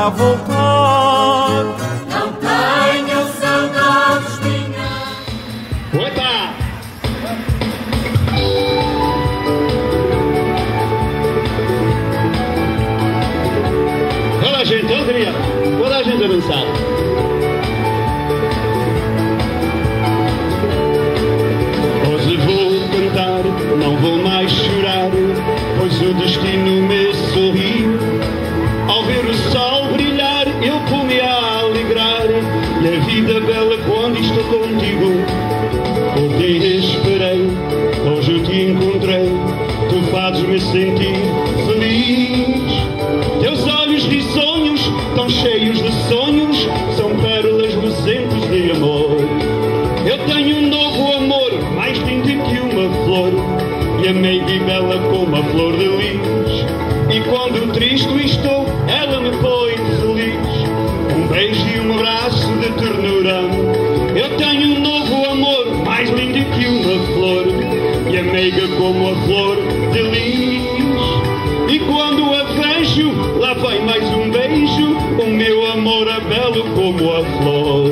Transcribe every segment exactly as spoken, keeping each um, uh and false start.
a voltar. Não tenham saudades minhas. Opa! Toda a gente, alegria, toda a gente a dançar. Hoje vou cantar, não vou mais chorar, pois o destino me sorriu. Ao ver o sol brilhar, eu pude a alegrar, e a vida bela quando estou contigo. Por ti esperei, hoje eu te encontrei, tu fazes-me sentir feliz. Teus olhos risonhos, tão cheios de sonhos, são pérolas luzentes de amor. Eu tenho um novo amor, mais lindo que uma flor, e a meiga e bela como a flor de lis. E quando triste estou, ela me põe feliz. Um beijo e um abraço de ternura. Eu tenho um novo amor, mais lindo que uma flor, e a meiga como a flor de lis. E quando a vejo, lá vem mais um beijo. O meu amor é belo como a flor.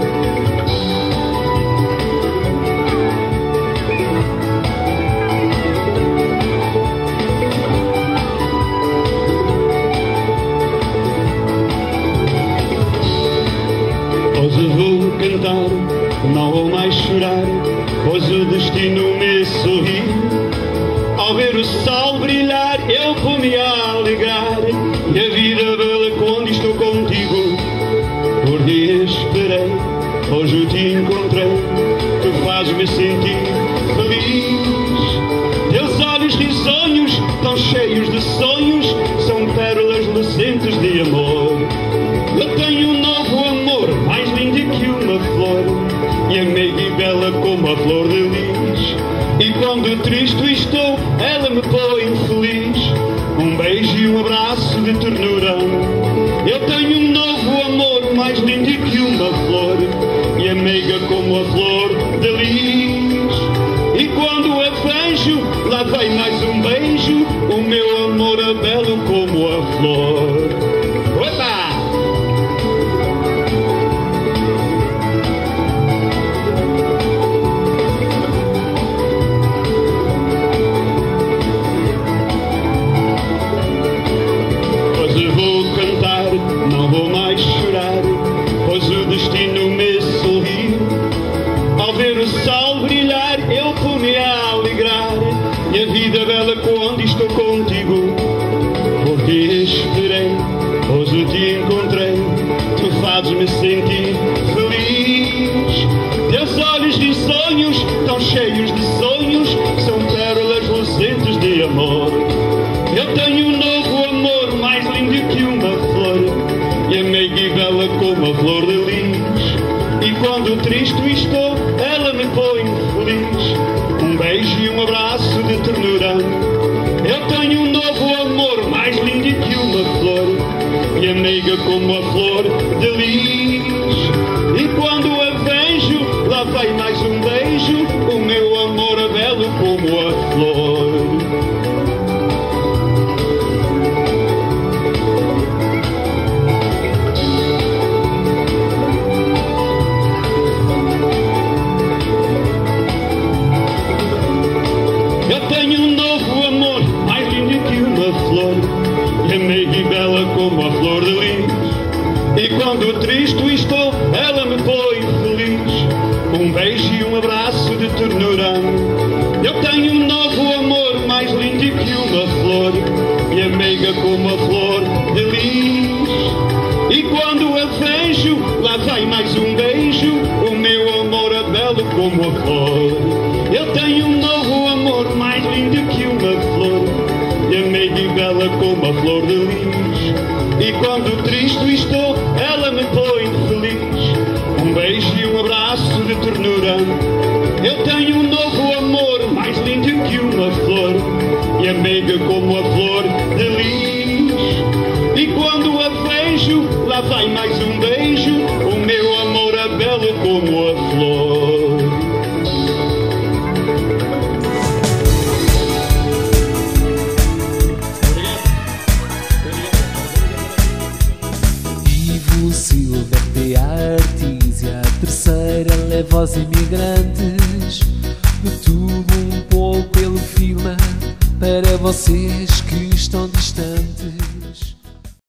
Hoje vou cantar, não vou mais chorar, pois o destino me sorriu. Ao ver o sol brilhar, eu vou-me alegrar, e a vida bela quando estou contigo. Por dias esperei, hoje eu te encontrei, tu fazes-me sentir feliz. Teus olhos risonhos, tão cheios de sonhos, são pérolas lucentes de amor. Eu tenho um novo amor, mais lindo que uma flor, e a meiga e bela como a flor de lis. E quando triste estou, ela me põe feliz. Um beijo e um abraço de ternura. Eu tenho um novo amor, mais lindo que uma flor, e a meiga como a flor de lis. E quando a vejo, lá vem mais um beijo. O meu amor é belo como a flor. Opa! Não vou mais chorar, pois o destino me sorriu. Ao ver o sol brilhar, eu vou-me alegrar, e a vida bela quando estou contigo. Por ti esperei, hoje eu te encontrei, tu fazes-me sentir feliz. Teus olhos de sonhos, tão cheios de sonhos, são pérolas lucentes de amor. Eu tenho um novo amor, mais lindo que uma flor, e a meiga e bela como a flor de lis. E quando triste estou, ela me põe feliz. Um beijo e um abraço de ternura. Eu tenho um novo amor, mais lindo que uma flor, e a meiga como a flor de lis. E quando a vejo, lá vem mais um beijo. O meu amor é belo como a flor. Meiga e bela como a flor de lis. E quando triste estou, ela me põe feliz. Um beijo e um abraço de ternura. Eu tenho um novo amor, mais lindo que uma flor, e a meiga como a flor de lis. E quando a vejo, lá vem mais um beijo. O meu amor é belo como a flor. Eu tenho um novo amor, mais lindo que uma flor, e a meiga e bela como a flor de lis. E quando triste estou, ela me põe feliz. Um beijo e um abraço de ternura. Eu tenho um novo amor, mais lindo que uma flor, e a meiga como a flor de lis. E quando a vejo, lá vem mais um beijo. O meu amor é belo como a flor. Silvo, Silverte e Artísia. A terceira leva os imigrantes de tudo um pouco. Ele filma para vocês que estão distantes.